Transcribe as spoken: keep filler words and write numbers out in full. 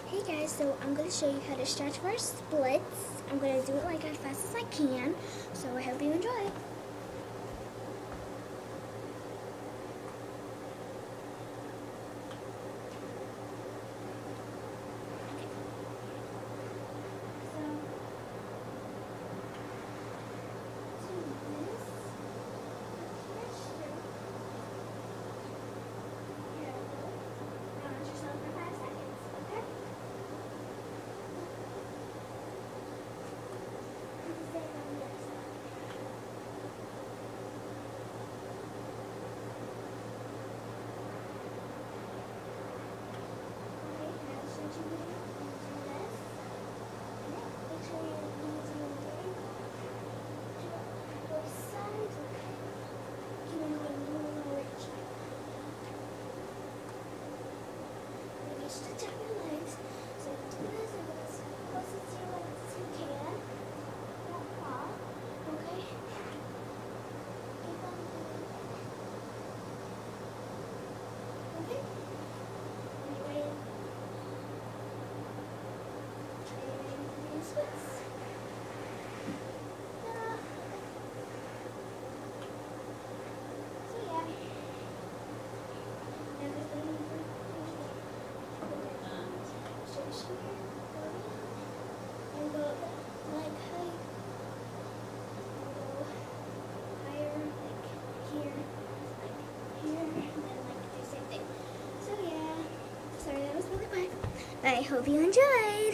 Hey guys, so I'm going to show you how to stretch for splits. I'm going to do it like as fast as I can, so I hope you enjoy. I hope you enjoyed.